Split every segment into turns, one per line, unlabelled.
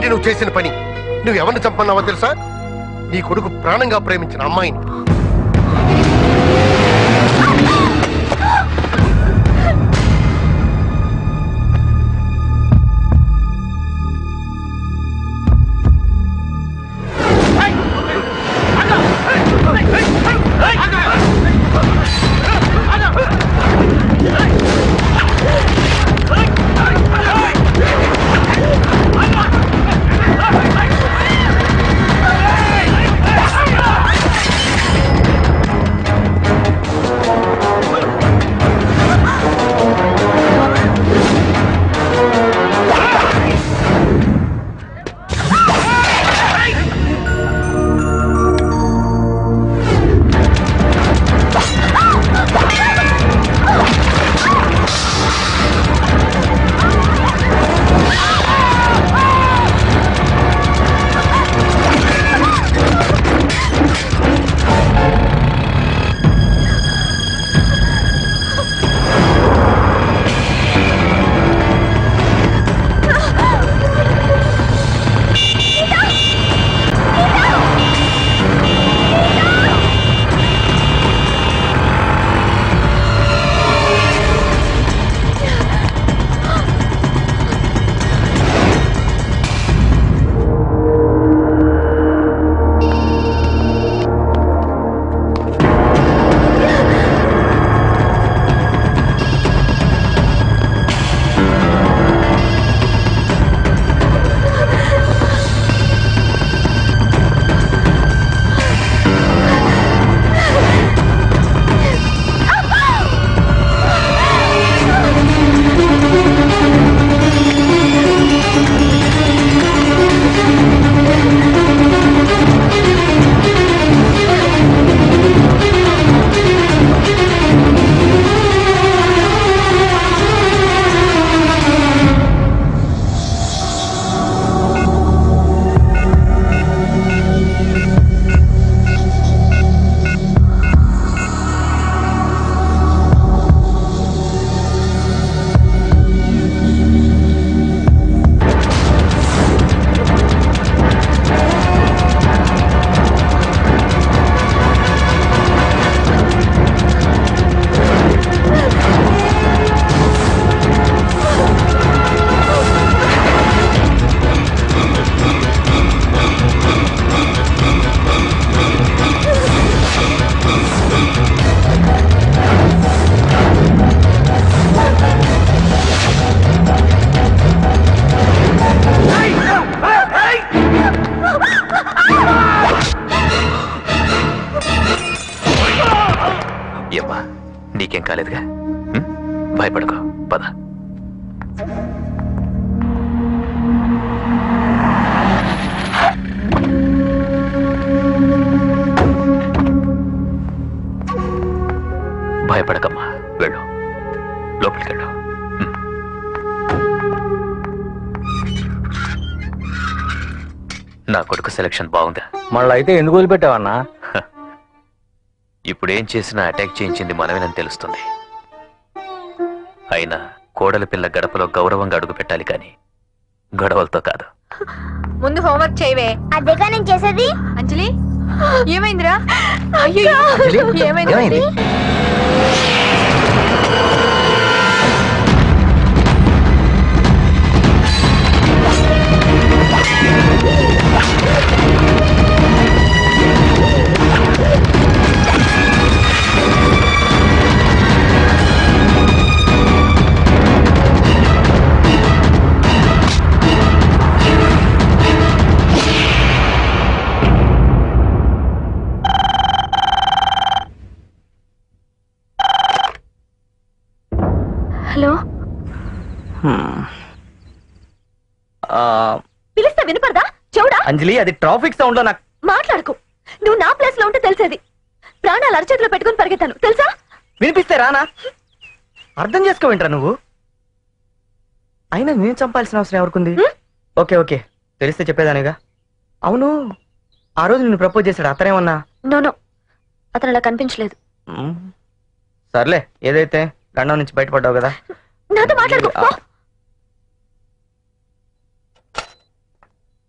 ఏంటి నువ్వు చేసిన పని? నువ్వు ఎవరిని చంపన్నావో తెలుసా? నీ కొడుకు ప్రాణంగా ప్రేమించిన అమ్మాయిని.
నీకేం కాలేదుగా, భయపడకో, పద. భయపడకమ్మా, వెళ్ళు, లోపలికి వెళ్ళు. నా కొడుకు సెలక్షన్ బాగుందా?
మళ్ళీ అయితే ఎందుకు వదిలిపెట్టావన్నా?
ఇప్పుడేం చేసినా అటాక్ చేయించింది మనమేనని తెలుస్తుంది. అయినా కోడలి పిల్ల గడపలో గౌరవంగా అడుగు పెట్టాలి కానీ గొడవలతో కాదు.
ముందు హోంవర్క్ చేయవే.
అదేగా నేను చేసేది.
అంజలి, ఏమైందిరా? అయ్యో, ఏమైంది?
హలో, పిలిస్తే వినపడదా? చెవుడా?
అంజలి, అది ట్రాఫిక్ సౌండ్ లో నాకు.
మాట్లాడుకో. నువ్వు నా ప్లేస్ లో ఉంటే తెలిసేది. ప్రాణాలు అరచేతిలో పెట్టుకుని పరిగెత్తాను తెలుసా?
వినిపిస్తే రానా? అర్థం చేసుకోవేంట్రా నువ్వు? అయినా నేను చంపాల్సిన అవసరం ఎవరికుంది? ఓకే ఓకే, తెలిస్తే చెప్పేదానిగా. అవును, ఆ రోజు నిన్ను ప్రపోజ్ చేశాడు, అతనేమన్నా?
నో, అతను అలా కనిపించలేదు.
సర్లే, ఏదైతే గండం నుంచి బయటపడ్డావు కదా.
నాతో మాట్లాడుకో.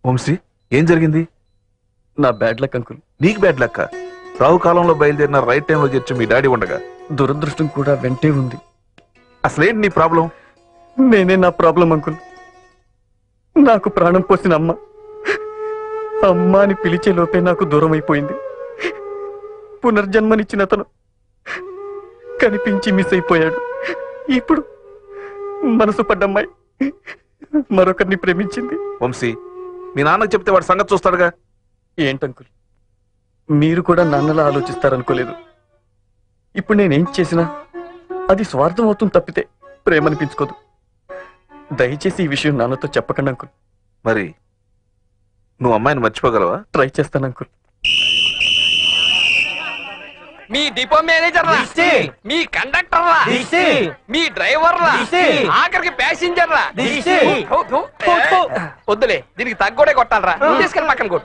వంశీ ఏం జరిగింది?
నా బ్యాడ్ లక్ అంకుల్.
నీకు బ్యాడ్ లక్క? రావు కాలంలో బయలుదేరిన రైట్ టైంలో చేర్చి మీ డాడీ ఉండగా
దురదృష్టం కూడా వెంటే ఉంది.
అసలేంటి నీ ప్రాబ్లం?
నేనే నా ప్రాబ్లం అంకుల్. నాకు ప్రాణం పోసిన అమ్మ అమ్మ అని పిలిచే లోపే నాకు దూరం అయిపోయింది. పునర్జన్మనిచ్చిన అతను కనిపించి మిస్ అయిపోయాడు. ఇప్పుడు మనసు పడ్డమ్మాయి మరొకరిని ప్రేమించింది.
వంశీ మీ నాన్నకు చెప్తే వాడి సంగతి చూస్తాడుగా.
ఏంటంకుల్, మీరు కూడా నాన్నలా ఆలోచిస్తారనుకోలేదు. ఇప్పుడు నేనేం చేసినా అది స్వార్థం అవుతుంది తప్పితే ప్రేమ అనిపించుకోదు. దయచేసి ఈ విషయం నాన్నతో చెప్పకండి అంకుల్.
మరి నువ్వు అమ్మాయిని మర్చిపోగలవా?
ట్రై చేస్తాను అంకుల్.
మీ డిపో మేనేజర్ మీ కండక్టర్ మీ డ్రైవర్ ఆఖరికి ప్యాసింజర్ వద్దులే, దీనికి తగ్గోడే కొట్టాలరా. తీసుకెళ్ళి పక్కన కొట్టు.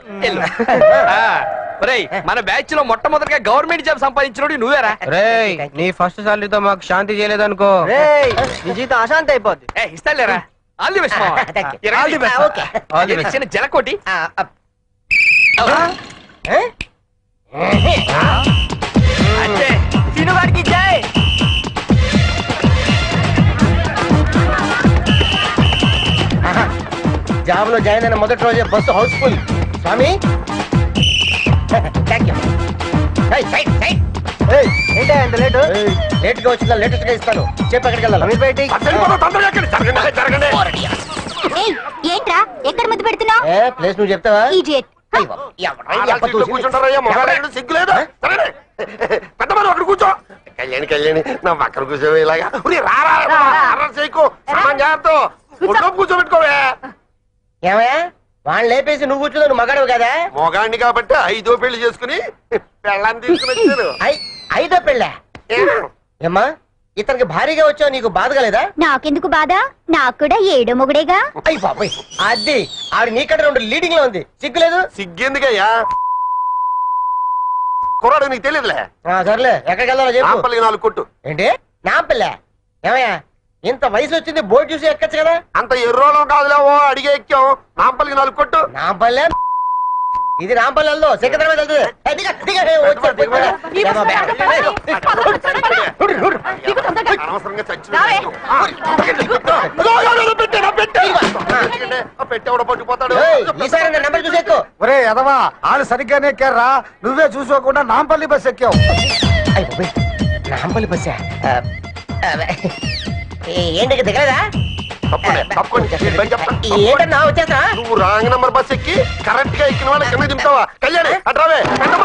మన బ్యాచ్ లో మొట్టమొదటిగా గవర్నమెంట్ జాబ్ సంపాదించినోడు నువ్వేరా?
నీ ఫస్ట్ సాలరీతో మాకు శాంతి చేయలేదనుకో, నీ జీతం అశాంతి అయిపోద్ది.
ఇస్తాలేరా? All the best. చిన్న జలకోటి
సినిమాకి జై. జాబ్ లో జాయిన్ అయిన మొదటి రోజే బస్సు హౌస్ఫుల్. స్వామి ఏంటా ఎంత లేటు? లేట్ గా వచ్చిందా? లేటెస్ట్ గా ఇస్తాను. చెప్పి ఎక్కడికి వెళ్ళాలి?
ఏంట్రా ఎక్కడ ముద్దు పెడుతున్నావు?
ప్లేస్ నువ్వు చెప్తావా?
పెద్దవారు కూర్చో. కళ్యాణి కళ్యాణి నా పక్కన కూర్చోవే. ఇలాగా చేయకు. కూర్చోబెట్టుకోవే.
ఏమయ్యా వాళ్ళని లేపేసి నువ్వు కూర్చున్నా? నువ్వు మగాడు కదా?
మొగాడిని కాబట్టి 5వ పెళ్లి చేసుకుని పెళ్ళాన్ని తీసుకుని వచ్చారు.
5వ పెళ్ళా? ఏమ్మా ఇతనికి భారీగా వచ్చావు, నీకు బాధ కలేదా?
నాకెందుకు బాధ? నాకు కూడా 7వ మొగుడేగా.
అయ్యి బాబాయ్, అది ఆవిడ నీకంటే 2 లీడింగ్ లో ఉంది. సిగ్గులేదు?
సిగ్గెందుకయ్యా? కుర్రాడు నీకు తెలియదులే.
సర్లే ఎక్కడికి వెళ్ళాలో చెప్పు.
4 కొట్టు.
ఏంటి నాంపల్లె? ఏమయ్యా ఇంత వయసు వచ్చింది, బోర్డు చూసి ఎక్కచ్చు కదా?
అంత ఎర్రోళం కాదులేవో, అడిగే ఎక్కాం. నాంపల్లికి 4 కొట్టు.
నాంపల్లె ఇది నాంపల్లి వెళ్దాం, సికింద్రాబాద్ వెళ్తుంది.
అనవసరంగా పెట్టేవాడు పట్టుకుపోతాడు.
ఈసారి నెంబర్ చూసి ఎక్కువ.
ఒరే ఎదవా, వాళ్ళు సరిగ్గానే ఎక్కారా, నువ్వే చూసుకోకుండా నాంపల్లి బస్ ఎక్కావు.
నాంపల్లి బస్సా? ఏంటి దిగలేదా? ఏంటన్నా వచ్చేస్తా?
నువ్వు రాంగ్ నంబర్ బస్ ఎక్కి కరెక్ట్ గా ఎక్కిన వాళ్ళ కింద దింపుతావా? కళ్యాణి అట్రావే.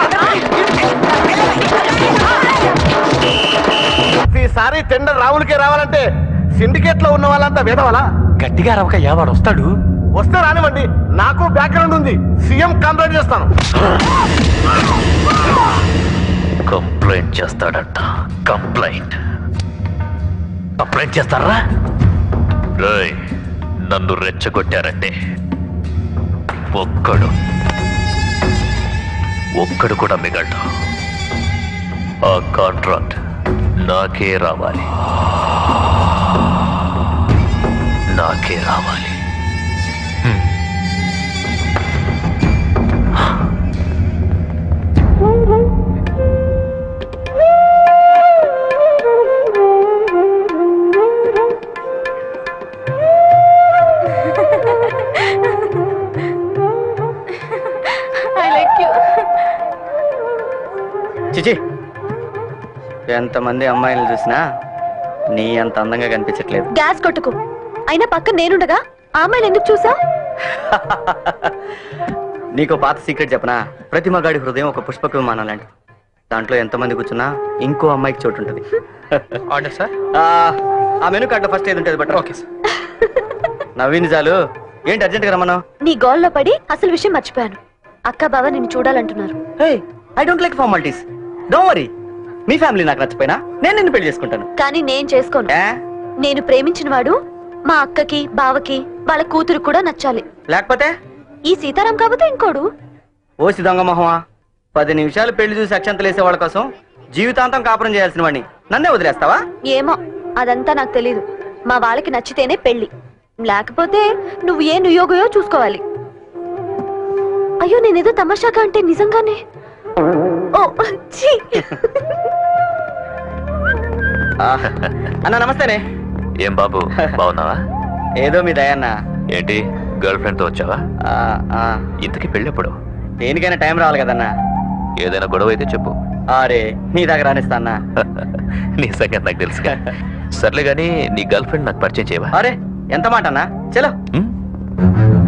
ఈసారి టెండర్ రావులకే రావాలంటే సిండికేట్ లో ఉన్న వాళ్ళంతా వేదవాలా?
గట్టిగా రవకయ్యా, వాడు వస్తాడు.
వస్తే రానివ్వండి, నాకు బ్యాక్గ్రౌండ్ ఉంది. సీఎం కంప్లైంట్ చేస్తాను.
కంప్లైంట్ చేస్తాడంట. కంప్లైంట్ చేస్తారా? రేయ్, నన్ను రెచ్చగొట్టారంటే ఒక్కడు కూడా మిగలడు. ఆ కాంట్రాక్ట్ నాకే రావాలి.
చిచి, ఎంతమంది అమ్మాయిలు చూసినా నీ అంత అందంగా కనిపించట్లేదు.
గ్యాస్ కొట్టుకు. అయినా పక్కన నేనుండగా ఆ అమ్మాయిని ఎందుకు చూసా?
నీకో పాత సీక్రెట్ చెప్పనా? ప్రతి మగాడి హృదయం ఒక పుష్పక విమానం లాంటి. దాంట్లో ఎంతమంది కూర్చున్నా ఇంకో అమ్మాయికి చోటు ఉంటుంది.
Order sir.
ఆ మెనూ కార్డులో ఫస్ట్ ఏది ఉంటుంది బట్. Okay sir. నవ్వింది చాలు. ఏంటి అర్జెంట్ గా రమ్మను?
నీ గోల్లో పడి అసలు విషయం మర్చిపోయాను. అక్క బావ నిన్ను చూడాలంటున్నారు.
I don't like formalities. Don't worry. మీ ఫ్యామిలీ నాకు నచ్చిపోయినా నేను నిన్ను పెళ్లి చేసుకుంటాను.
కానీ నేను చేసుకోను. నేను ప్రేమించిన వాడు మా అక్కకి బావకి వాళ్ళ కూతురు కూడా నచ్చాలి.
లేకపోతే
ఈ సీతారాం కాకపోతే ఇంకోడు.
ఓ సిద్ధంగ మొహమా, 10 నిమిషాలు పెళ్లి చూసి అక్షంతలు వేసే వాళ్ళ కోసం జీవితాంతం కాపురం చేయాల్సిన వాడిని నన్నే వదిలేస్తావా?
ఏమో, అదంతా నాకు తెలీదు. మా వాళ్ళకి నచ్చితేనే పెళ్లి, లేకపోతే నువ్వు ఏ నుయోగయో చూసుకోవాలి. అయ్యో నేనేదో తమాషాగా అంటే నిజంగానే. ఓ ఛీ.
అన్న నమస్తేనే.
ఏం బాబు బాగున్నావా?
ఏదో మీ దయన్న.
ఏంటి గర్ల్ ఫ్రెండ్ తో వచ్చావా? ఇంతకి పెళ్ళెప్పుడు?
దేనికైనా టైం రావాలి కదన్నా.
ఏదైనా గొడవ అయితే చెప్పు.
అరే నీ దగ్గర రానిస్తా అన్నా.
నీ సంగతి నాకు తెలుసుగా. సర్లే గానీ నీ గర్ల్ ఫ్రెండ్ నాకు పరిచయం చేయవా?
అరే ఎంత మాట అన్నా. చలో.